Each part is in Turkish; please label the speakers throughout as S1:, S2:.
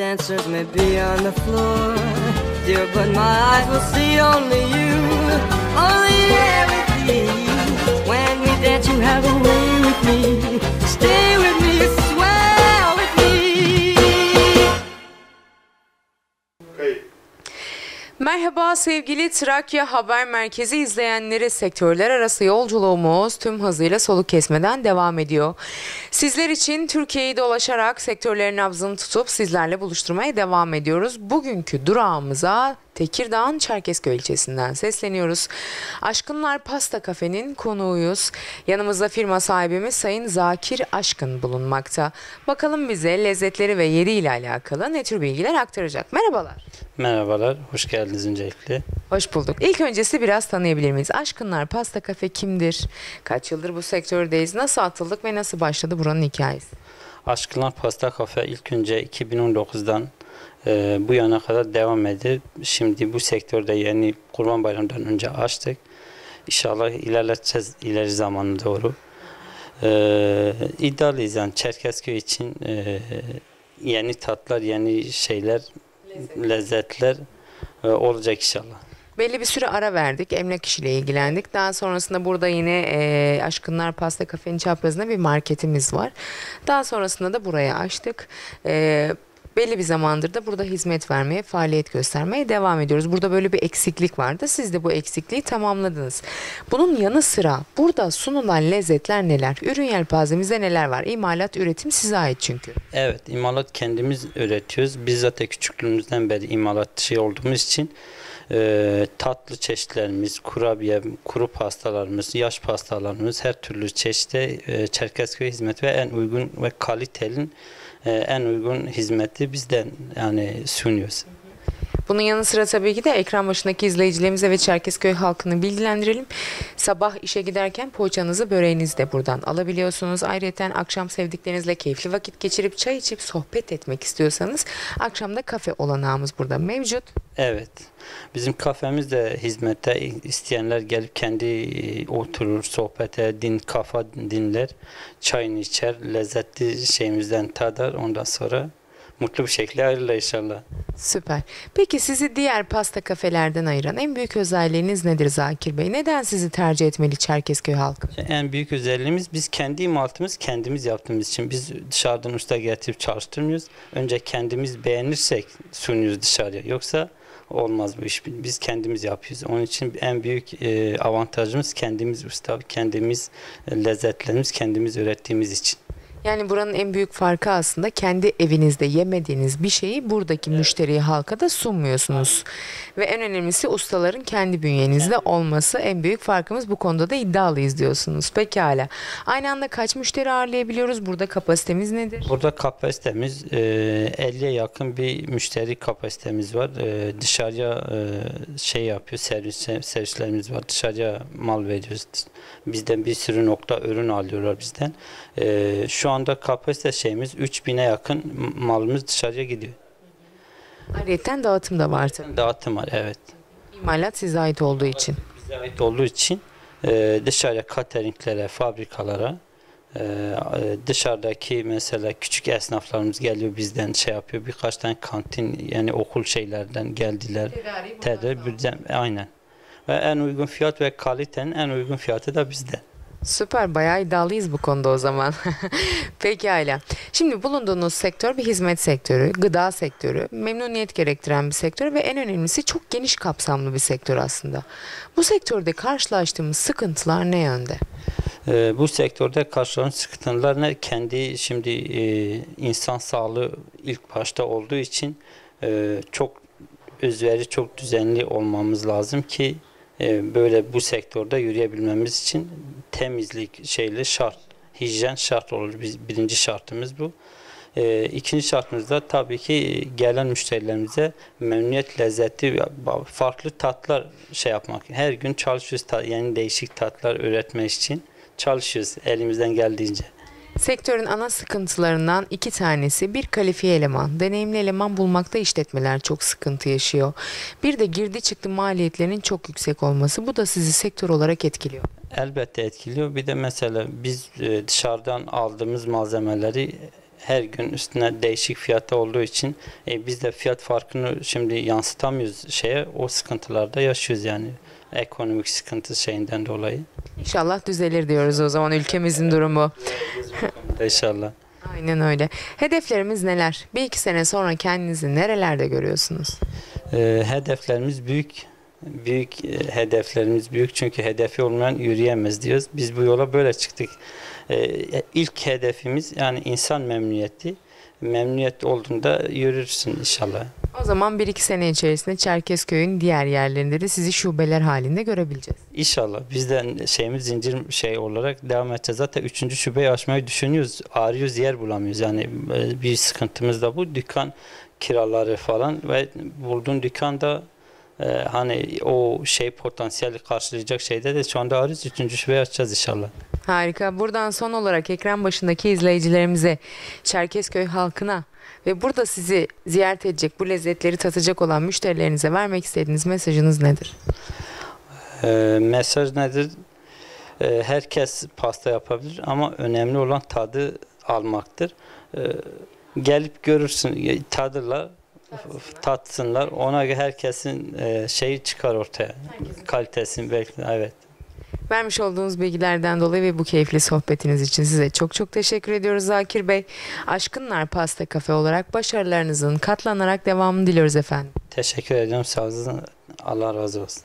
S1: dancers may be on the floor, dear, but my eyes will see only you, only there with you. When we dance, you have a way with me. Stay with me, swell with me.
S2: Merhaba sevgili Trakya Haber Merkezi izleyenleri, sektörler arası yolculuğumuz tüm hızıyla soluk kesmeden devam ediyor. Sizler için Türkiye'yi dolaşarak sektörlerin nabzını tutup sizlerle buluşturmaya devam ediyoruz. Bugünkü durağımıza Tekirdağ'ın Çerkezköy ilçesinden sesleniyoruz. Aşkınlar Pasta Kafe'nin konuğuyuz. Yanımızda firma sahibimiz Sayın Zakir Aşkın bulunmakta. Bakalım bize lezzetleri ve yeriyle alakalı ne tür bilgiler aktaracak. Merhabalar.
S3: Merhabalar, hoş geldiniz öncelikle.
S2: Hoş bulduk. İlk öncesi biraz tanıyabilir miyiz? Aşkınlar Pasta Kafe kimdir? Kaç yıldır bu sektördeyiz? Nasıl atıldık ve nasıl başladı buranın hikayesi?
S3: Aşkınlar Pasta Kafe ilk önce 2019'dan bu yana kadar devam ediyor. Şimdi bu sektörde yeni Kurban Bayramı'ndan önce açtık. İnşallah ilerleteceğiz ileri zamana doğru. İddialıyız yani Çerkezköy için yeni tatlar, yeni şeyler, lezzetler olacak inşallah.
S2: Belli bir süre ara verdik. Emlak işiyle ilgilendik. Daha sonrasında burada yine Aşkınlar Pasta Kafe'nin çaprazında bir marketimiz var. Daha sonrasında da buraya açtık. Belli bir zamandır da burada hizmet vermeye, faaliyet göstermeye devam ediyoruz. Burada böyle bir eksiklik vardı. Siz de bu eksikliği tamamladınız. Bunun yanı sıra burada sunulan lezzetler neler? Ürün yelpazemizde neler var? İmalat, üretim size ait çünkü.
S3: Evet, imalat kendimiz üretiyoruz. Biz zaten küçüklüğümüzden beri imalatçı olduğumuz için tatlı çeşitlerimiz, kurabiye, kuru pastalarımız, yaş pastalarımız, her türlü çeşitte Çerkezköy hizmet ve en uygun ve kalitenin en uygun hizmeti bizden yani sunuyoruz.
S2: Bunun yanı sıra tabii ki de ekran başındaki izleyicilerimize ve Çerkezköy halkını bilgilendirelim. Sabah işe giderken poğaçanızı, böreğinizi de buradan alabiliyorsunuz. Ayrıca akşam sevdiklerinizle keyifli vakit geçirip çay içip sohbet etmek istiyorsanız akşamda kafe olanağımız burada mevcut.
S3: Evet. Bizim kafemiz de hizmette, isteyenler gelip kendi oturur, sohbete, kafa dinler, çayını içer, lezzetli şeyimizden tadar, ondan sonra mutlu bir şekilde ayrılır inşallah.
S2: Süper. Peki sizi diğer pasta kafelerden ayıran en büyük özelliğiniz nedir Zakir Bey? Neden sizi tercih etmeli Çerkezköy halkı?
S3: En büyük özelliğimiz biz kendi imalatımız kendimiz yaptığımız için biz dışarıdan usta getirip çalıştırmıyoruz. Önce kendimiz beğenirsek sunuyoruz dışarıya. Yoksa olmaz bu iş. Biz kendimiz yapıyoruz. Onun için en büyük avantajımız kendimiz usta, kendimiz lezzetlerimiz kendimiz ürettiğimiz için.
S2: Yani buranın en büyük farkı aslında kendi evinizde yemediğiniz bir şeyi buradaki müşteriye, halka da sunmuyorsunuz. Ve en önemlisi ustaların kendi bünyenizde olması en büyük farkımız. Bu konuda da iddialıyız diyorsunuz. Pekala. Aynı anda kaç müşteri ağırlayabiliyoruz? Burada kapasitemiz nedir?
S3: Burada kapasitemiz 50'ye yakın bir müşteri kapasitemiz var. Dışarıya şey yapıyor, servislerimiz var. Dışarıya mal veriyoruz. Bizden bir sürü nokta ürün alıyorlar bizden. Şu anda kapasite şeyimiz 3000'e yakın malımız dışarıya gidiyor.
S2: Ayrıca dağıtım da var tabii.
S3: Dağıtım var, evet.
S2: İmalat size ait olduğu için.
S3: Bize ait olduğu için dışarıya cateringlere, fabrikalara, dışarıdaki mesela küçük esnaflarımız geliyor bizden şey yapıyor. Birkaç tane kantin yani okul şeylerden geldiler. Bizden, aynen. Ve en uygun fiyat ve kalitenin en uygun fiyatı da bizde.
S2: Süper, bayağı iddialıyız bu konuda o zaman. Pekala. Şimdi bulunduğunuz sektör bir hizmet sektörü, gıda sektörü, memnuniyet gerektiren bir sektör ve en önemlisi çok geniş kapsamlı bir sektör aslında. Bu sektörde karşılaştığımız sıkıntılar ne yönde?
S3: Bu sektörde karşılanan sıkıntılar ne? Kendi şimdi insan sağlığı ilk başta olduğu için çok özveri, çok düzenli olmamız lazım ki böyle bu sektörde yürüyebilmemiz için temizlik şeyle şart, hijyen şart olur. Birinci şartımız bu. İkinci şartımız da tabii ki gelen müşterilerimize memnuniyet, lezzeti, farklı tatlar şey yapmak. Her gün çalışıyoruz, yani değişik tatlar üretmek için çalışıyoruz elimizden geldiğince.
S2: Sektörün ana sıkıntılarından 2 tanesi bir kalifiye eleman, deneyimli eleman bulmakta işletmeler çok sıkıntı yaşıyor. Bir de girdi çıktı maliyetlerinin çok yüksek olması, bu da sizi sektör olarak etkiliyor.
S3: Elbette etkiliyor. Bir de mesela biz dışarıdan aldığımız malzemeleri her gün üstüne değişik fiyatta olduğu için biz de fiyat farkını şimdi yansıtamıyoruz o sıkıntılarda yaşıyoruz yani ekonomik sıkıntı şeyinden dolayı.
S2: İnşallah düzelir diyoruz o zaman ülkemizin durumu.
S3: İnşallah.
S2: Aynen öyle. Hedeflerimiz neler? Bir iki sene sonra kendinizi nerelerde görüyorsunuz?
S3: Hedeflerimiz büyük. Hedeflerimiz büyük çünkü hedefi olmayan yürüyemez diyoruz. Biz bu yola böyle çıktık. İlk hedefimiz yani insan memnuniyeti. Memnuniyet olduğunda yürürsün inşallah.
S2: O zaman bir iki sene içerisinde Çerkezköy'ün diğer yerlerinde de sizi şubeler halinde görebileceğiz.
S3: İnşallah. Biz de zincir olarak devam edeceğiz. Zaten 3. şubeyi açmayı düşünüyoruz. Arıyoruz, yer bulamıyoruz. Yani bir sıkıntımız da bu. Dükkan kiraları falan ve bulduğun dükkanda hani o potansiyeli karşılayacak şeyde de şu anda arıyoruz. 3. şubeyi açacağız inşallah.
S2: Harika. Buradan son olarak ekran başındaki izleyicilerimize, Çerkezköy halkına ve burada sizi ziyaret edecek, bu lezzetleri tatacak olan müşterilerinize vermek istediğiniz mesajınız nedir?
S3: Mesaj nedir? Herkes pasta yapabilir ama önemli olan tadı almaktır. Gelip görürsün, tadırlar, tatsınlar. Ona göre herkesin şeyi çıkar ortaya. Kalitesini belki. Evet.
S2: Vermiş olduğunuz bilgilerden dolayı ve bu keyifli sohbetiniz için size çok çok teşekkür ediyoruz Zakir Bey. Aşkınlar Pasta Kafe olarak başarılarınızın katlanarak devamını diliyoruz efendim.
S3: Teşekkür ediyorum. Sağ olun. Allah razı olsun.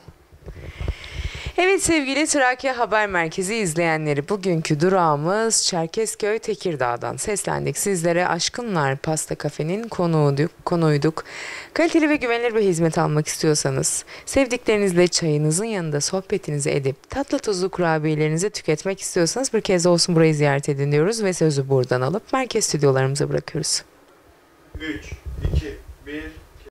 S2: Evet sevgili Trakya Haber Merkezi izleyenleri, bugünkü durağımız Çerkezköy Tekirdağ'dan seslendik sizlere. Aşkınlar Pasta Kafe'nin konuğuyduk. Kaliteli ve güvenilir bir hizmet almak istiyorsanız, sevdiklerinizle çayınızın yanında sohbetinizi edip tatlı tuzlu kurabiyelerinizi tüketmek istiyorsanız bir kez de olsun burayı ziyaret edin diyoruz ve sözü buradan alıp merkez stüdyolarımıza bırakıyoruz.
S4: 3, 2, 1...